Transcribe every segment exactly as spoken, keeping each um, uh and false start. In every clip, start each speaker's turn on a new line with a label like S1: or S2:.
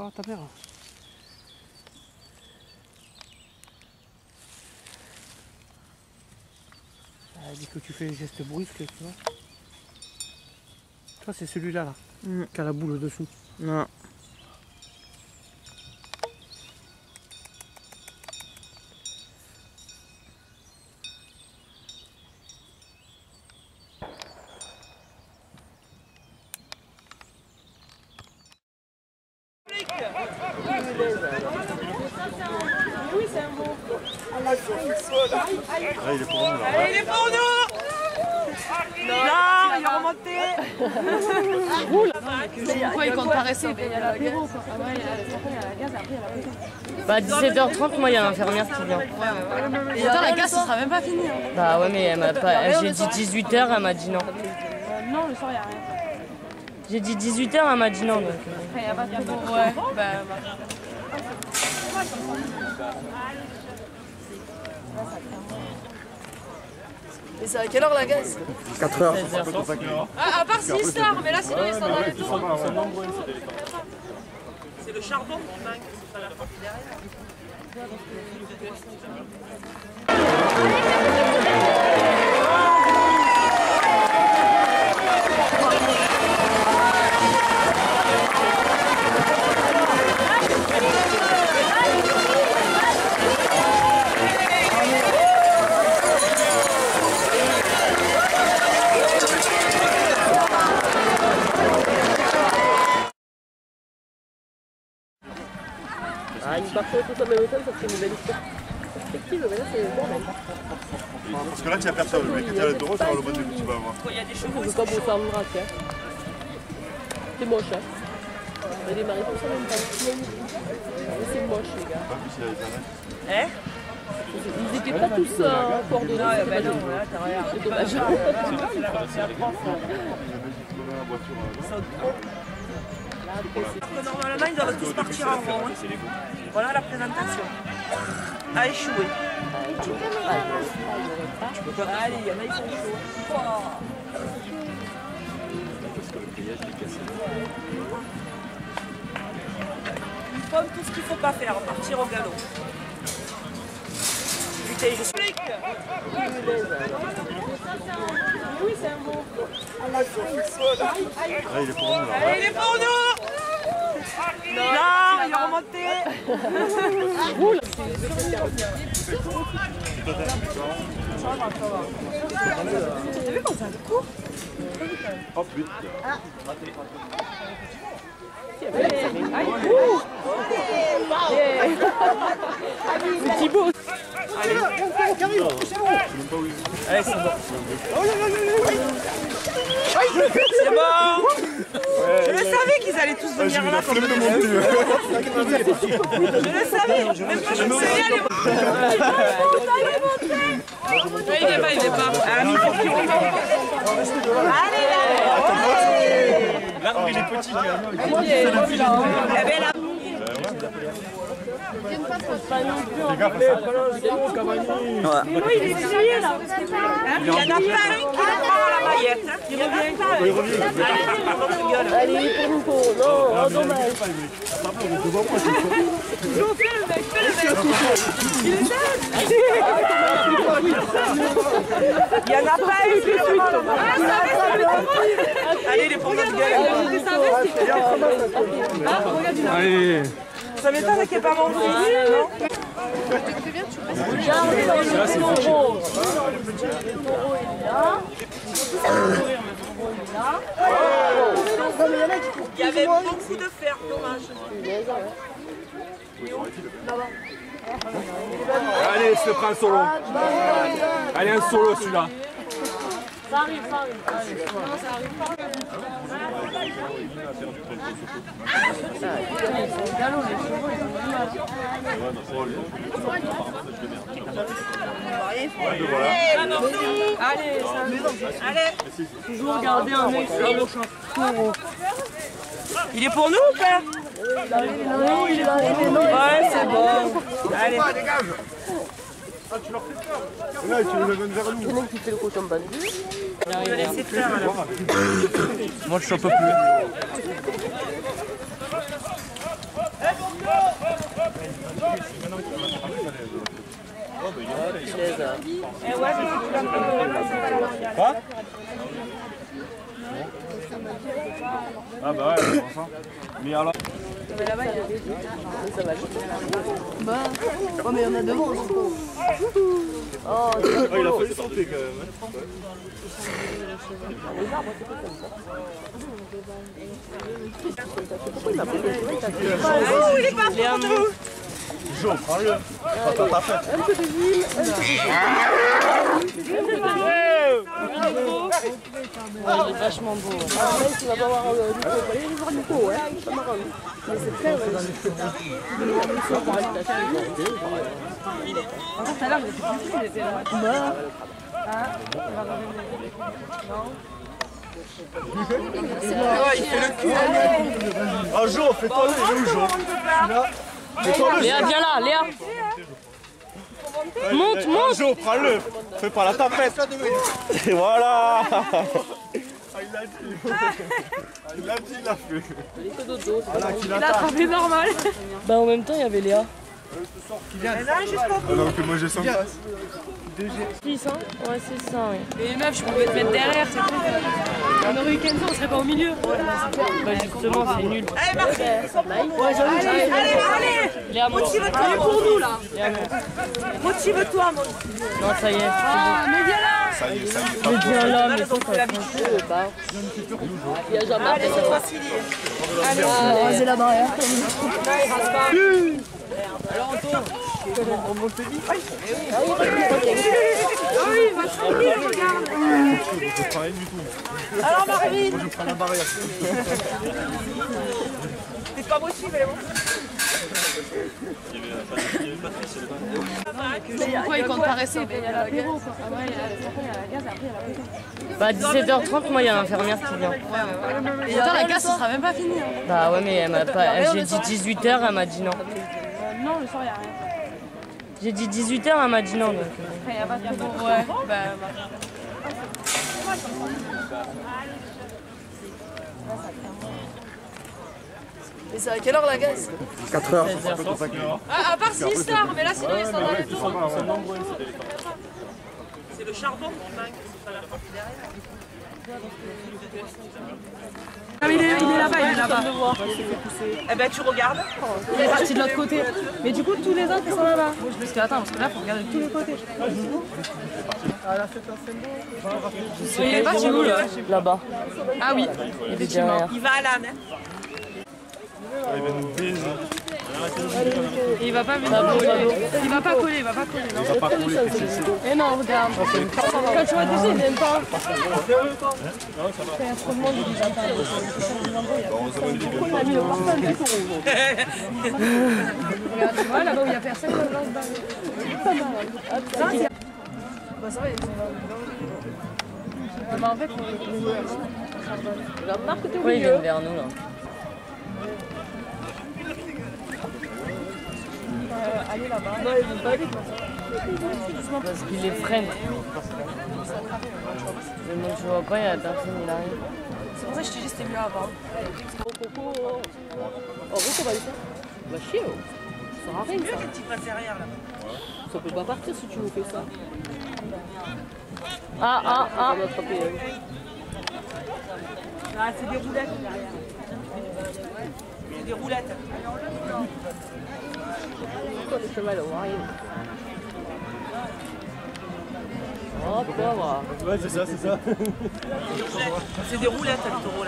S1: voir ta mère. Elle dit que tu fais les gestes brusques, tu vois. Toi, c'est celui-là, là,
S2: Mm.
S1: qui a la boule dessous.
S2: Non.
S3: Oui, c'est un bon.
S4: Ah, il est pour nous là.
S3: Allez, il est pour nous. Non, il est remonté.
S5: Pourquoi il compte pas rester?
S2: Bah à dix-sept heures trente, moi il y a l'infirmière qui vient.
S5: Et attends, la casse, ce sera même pas fini. Hein.
S2: Bah ouais, mais elle m'a pas. J'ai dit dix-huit heures, elle m'a dit non.
S5: Non, le soir, il n'y a rien.
S2: J'ai dit dix-huit heures, elle m'a dit non. Donc...
S5: Après, il n'y a pas de bon. Ouais, bah. bah. Et c'est à quelle heure la gaz?
S1: quatre heures.
S5: Ah, à part si Star, mais là sinon ils sont dans les tours.
S3: C'est le charbon qui manque, c'est pas la partie derrière.
S2: Ah, une partie tout en même temps, ça fait une nouvelle perspective, mais là c'est bon.
S4: Parce que là, tu as personne. Le mec qui est à l'intérieur, tu vas le bon début, tu vas voir.
S3: Il y a des chevaux.
S2: Je veux pas bosser en vrac, hein. C'est moche, hein. Il y a des maris comme ça, même pas. C'est moche, les gars.
S3: Hein?
S2: Ils étaient pas tous euh, coordonnés.
S3: Non, bah non, là, t'as rien.
S2: C'est dommage.
S3: C'est la France, là. Normalement, ils doivent tous partir en rond. Hein. Voilà la présentation. À échouer. Allez, il y en a, ils sont chauds. Wow. Ils font tout ce qu'il ne faut pas faire, partir au galop. Putain, je suis...
S5: Oui, c'est un bon.
S4: Ah, il est pour nous là.
S3: Allez, il est pour nous. Non, il est remonté. T'as vu comme ça le coup?
S4: Oh putain.
S2: C'est Thibaut.
S3: Allez, c'est bon. C'est bon. Je le savais qu'ils allaient tous venir là. Comme je le savais. Même pas je me suis dit, allez. Il est pas, il est pas. Allez, là.
S4: L'arbre il est petit.
S3: Eh bien, là.
S4: Les gars,
S3: Mais oui, il est plié là. Il n'y en a pas un qui le prend à la maillette. Il revient. Il revient. Allez, par contre, gueule.
S2: Allez, il est pour nous, pour. Non, oh, dommage.
S3: Fais le mec, fais le mec. Il est seul. Il n'y en a pas un qui le prend à la maillette. Allez, il est pour notre gueule.
S1: Allez.
S3: Ça m'étonne qu'il n'y ait pas mon bruit, non?
S2: Regardez dans le taureau. Le taureau est là.
S3: Il y avait beaucoup de fer, dommage.
S1: Allez, je te prends un solo. Allez, un solo celui-là.
S2: Ça arrive, ça arrive. Allez, non, ça arrive pas. C'est galop, les chevaux, ils ont du mal.
S3: Allez, ça Allez.
S2: Toujours garder un œil sur le taureau.
S3: Il est pour nous ou pas?
S2: Non, il est là.
S3: Ouais, c'est bon. Allez.
S4: Ah, tu leur fais peur. Là, tu les amènes vers nous.
S2: Le mec qui fait le cochon bandu.
S3: On va laisser faire alors.
S1: Moi, je suis un peu plus. Quoi? Ah bah ouais, je pense, hein. Mais alors...
S2: Mais là-bas, il y a des gens. Ça va vite.
S5: Bah, ouais, mais il y en a devant.
S2: Oh,
S1: oh, il a fallu sauter quand même.
S2: les arbres, c'est pas comme ça.
S3: Oh, il est pas pour nous.
S1: Jo, prends-le. Attends, ta fête.
S2: Un peu de ville, un peu de ville. Il est vachement beau. Après, tu vas pas voir le Nico. Il va aller voir Nico, ouais. C'est pas marrant. Mais c'est très vrai. Il est comme ça, pour être acheté.
S5: Tout à l'heure, il était plus fou, il était là.
S2: Bah.
S3: Oh, il fait le cul.
S1: Ah, Jo, fais-toi le, il est où, Jo? Celui-là. Fais-toi le.
S2: Léa, viens là, Léa. Monte, monte.
S1: Jo, prends-le. Fais pas la tapette. Et voilà. Ah, il l'a dit. Ah, il l'a dit, il l'a fait.
S2: Il était dodo.
S1: Voilà, qui
S5: Il a
S1: l'attaque.
S5: attrapé normal.
S2: Bah, en même temps, il y avait Léa.
S1: Alors que moi, j'ai son passe.
S2: six cents? Ouais, c'est ça, oui.
S5: Et les meufs, je pouvais te mettre derrière, c'est tout. On aurait eu Kenzo, on serait pas au milieu.
S2: Bah, justement, c'est nul.
S3: Allez, Marc.
S2: Ouais, j'en ai.
S3: Allez, allez.
S2: Léa, monte.
S3: Motive-toi. Il est pour nous, là.
S2: Léa, monte.
S3: Motive-toi, mon.
S2: Non, ça y est.
S3: Mais viens là.
S4: Ça y est, ça y est.
S2: Mais viens là, mais
S3: Ils ont pris l'habitude.
S2: c'est pas. Il y a Jean-Marc.
S3: Allez, cette fois-ci, il est.
S2: Allez, on va raser la barrière.
S3: Là, il rase pas. Alors, on tourne.
S2: On monte vite. Ah
S3: Oui, il va tranquille, regarde.
S1: Je prends rien du tout.
S3: Alors, Marvin.
S1: Moi, je prends la barrière.
S3: T'es pas motivé, bon.
S5: Pourquoi il compte pas rester? Il y a l'apéro, quoi. Après, il y a la gaz, après, il y a l'apéro.
S2: Bah, à dix-sept heures trente, moi, il y a l'infirmière qui vient.
S5: Et attends, la gaz, ce sera même pas fini.
S2: Bah, ouais, mais elle m'a pas. J'ai dit dix-huit heures, elle m'a dit non.
S5: Non, le soir, il y a rien.
S2: J'ai dit dix-huit heures, elle m'a dit non. Donc.
S5: Après, il y a pas de bon. Ouais, bah. Et c'est à quelle heure la gaz?
S1: quatre heures.
S5: Ah, à part si Star, mais là, sinon, ils sont dans les tours.
S3: C'est le charbon qui manque. C'est pas la porte derrière.
S5: Ah, il est, il est là-bas, il est là-bas.
S3: Eh ben, tu regardes.
S5: Il est parti de l'autre côté. Mais du coup, tous les autres, ils sont là-bas. Parce que, attends, parce que là, il faut regarder de tous les côtés. Il est parti où, là?
S2: Là-bas.
S5: Ah oui, effectivement.
S2: Derrière.
S3: Il va à l'âne.
S1: Il va nous baiser.
S5: Et il va pas venir coller. Il va pas coller, il va pas coller. Non.
S1: Il va pas couler.
S5: Et non, regarde. Quand tu vois tous, ils viennent pas. On a mis le portail du coup. Regarde, tu vois là-bas où il y a personne, on lance barrer. Bah ça va, ils sont là. Mais en fait,
S2: Jean-Marc, t'es au milieu. Oui, il vient vers nous, là.
S5: Euh, aller là-bas.
S2: Non, ils vont pas vite. Parce qu'il les freine. Mais moi, je vois pas, il y a personne, il arrive.
S5: C'est pour ça que je te dis c'était mieux avant.
S2: Oh, Coco. Oh, Coco, va aller faire. Va chier, oh. Ça sert à rien, ça.
S3: Tu passes derrière, là.
S2: Ça peut pas partir si tu nous fais ça. Ah, ah, ah.
S3: Ah, c'est des roulettes derrière. C'est des roulettes.
S2: Pourquoi le cheval au rien? Oh, pauvre.
S1: Ouais, c'est ça, c'est ça.
S3: C'est des roulettes, le taureau, là.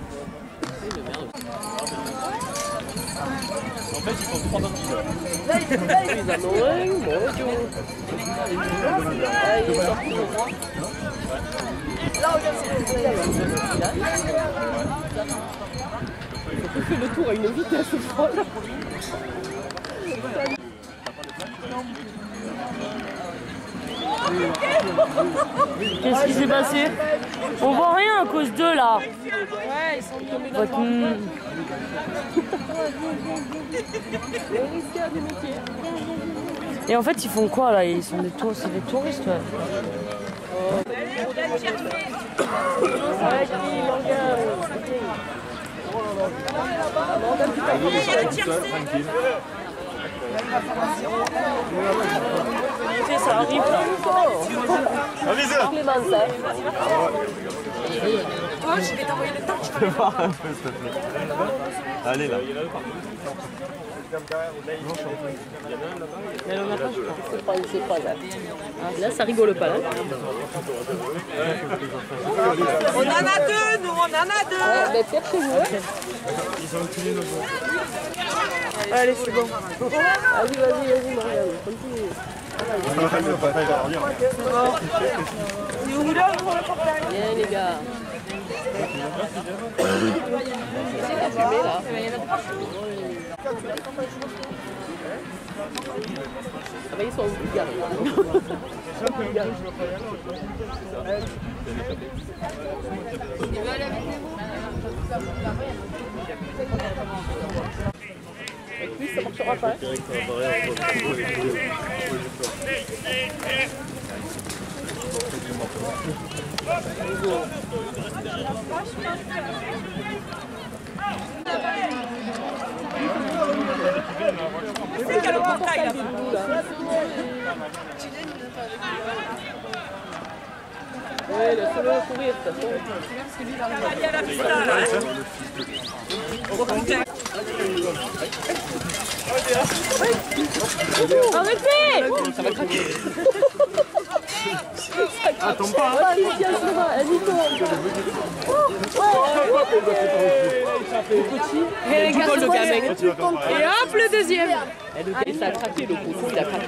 S1: En fait, ils font trois vingt kilos.
S2: Là, ils en ont un, bon, tu vois. Ah, il est sorti au moins. Là, regarde, c'est le il fait le tour à une vitesse folle. Qu'est-ce qui s'est passé? On voit rien à cause d'eux là.
S5: Ouais, ils sont tombés dans
S2: Votre...
S5: le
S2: Et en fait, ils font quoi là? Ils sont des touristes, c'est des touristes. Ouais. Ça arrive là. Clémence, hein.
S3: Toi, je vais t'envoyer le temps.
S1: Je peux voir un peu, s'il te plaît. Allez là.
S2: Mais on n'a pas, c'est pas, c'est pas là. Là, ça rigole pas, là.
S3: On en a deux, nous, on en a deux.
S2: Ouais, ben, Pierre, chez vous, hein.
S3: Allez, c'est bon.
S2: Vas-y, vas-y, vas-y, Marianne, continue.
S3: Et où là, on va le portail?
S2: Bien, les gars. C'est la fumée, là. Ah ben, ils sont garés. Avec lui, ça marchera pas.
S3: C'est quel portail là?
S2: Ouais, laisse-le courir, de toute façon.
S3: Il y a la pista là.
S2: Arrêtez! Ça va craquer. Ah, tombe pas. Ah, Christian, ça va. Elle y tombe. Et les gars, le gamin.
S3: Et hop, le deuxième.
S2: Et le gars, ça a craqué, le poteau, il a craqué.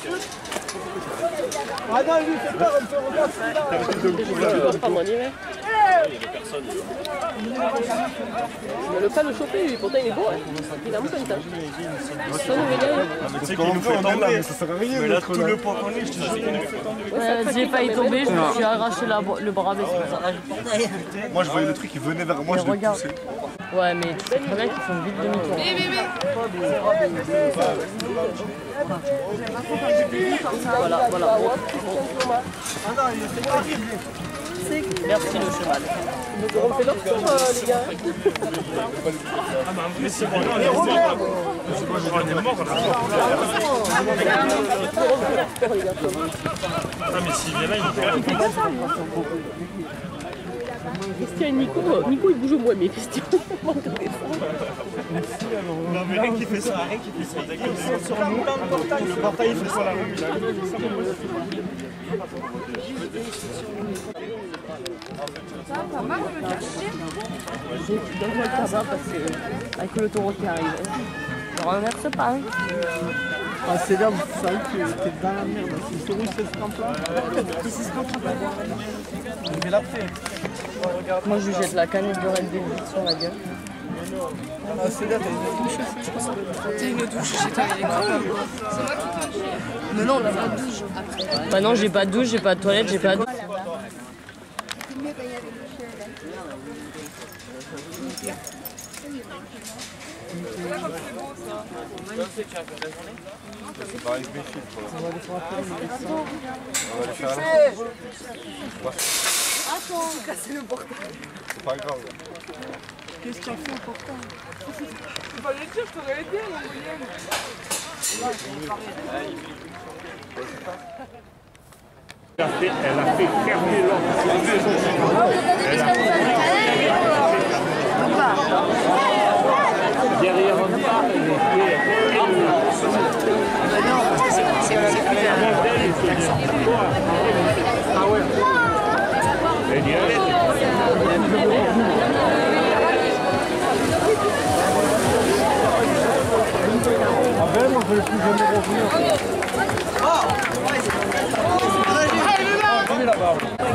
S1: Ah non, lui, c'est peur, on peut regarder celui-là.
S2: Tu vas pas m'en ir. Mais le pas le choper, lui, pourtant il est beau, hein. Il a mon pointe. Ça nous régale.
S1: Tu sais qu'il nous fait tomber, mais ça sert à rien. Mais là, tout le poids qu'on est, je te jure qu'il nous fait tomber.
S5: J'ai failli tomber, je me suis arraché la, le bras, mais c'est pour ça.
S4: Moi, je voyais le truc, il venait vers moi, je le poussais.
S5: Ouais, mais tu sais très bien qu'ils font vite demi-tour. Voilà, voilà. Merci le cheval.
S2: On fait leur tour, les gars.
S1: Mais c'est bon, on est mort. On est mort, on Ah, mais s'il vient là, il fait
S2: Christian et Nico, Nico il bouge moins, mais Christian, on va regarder ça.
S1: Non, mais rien qui fait ça, rien qui fait ça. Dès qu'il saute sur nous, le portail il fait ça la roue.
S5: Donne-moi le tabac parce que avec le taureau qui arrive. Ne renverse pas. Hein.
S6: Ah, c'est là, c'est vrai que t'es dans la merde. Si le taureau se trempe là, il se trempe là. On fait l'après.
S5: Moi je lui jette la canette de Red Bull sur la gueule.
S6: Ah, c'est là, t'as une douche aussi.
S3: T'as une douche chez toi, il est con. C'est moi qui te chie.
S5: Mais non, on a pas de douche. Bah non, j'ai pas de douche, j'ai pas de toilette, j'ai pas de.
S4: C'est pareil que mes filles,
S6: On va les faire appeler, mais ils sont-
S4: on va les faire à la
S3: Attends, casser le portail.
S4: C'est pas grave.
S6: Qu'est-ce que tu as fait au portail?
S3: Tu vas le dire, je t'aurais aidé, mon William.
S7: Elle a fait, elle a fait fermer l'ordre. Elle a derrière un bar, elle Ah ouais. Elle dit, allez.
S6: Ah ben, moi je ne vais plus jamais revenir. On est là-bas.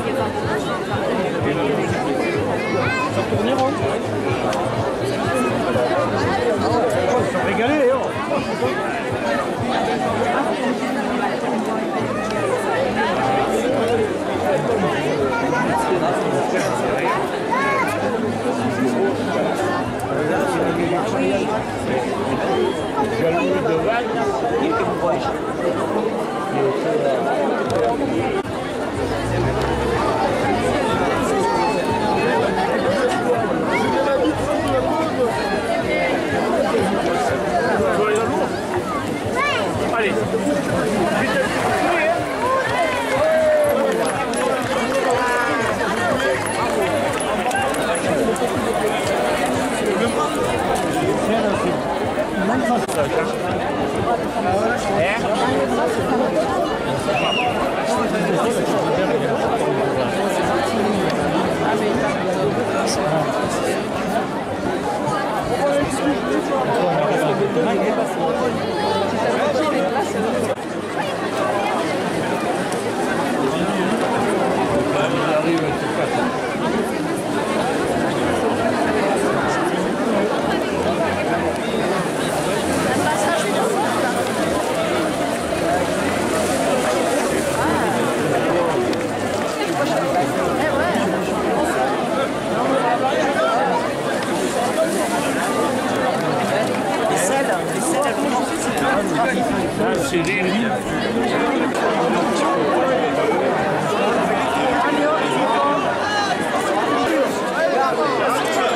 S6: Ça peut venir, hein? Ils sont régalés, hein?
S7: Jaloux de Val. Allez. C'est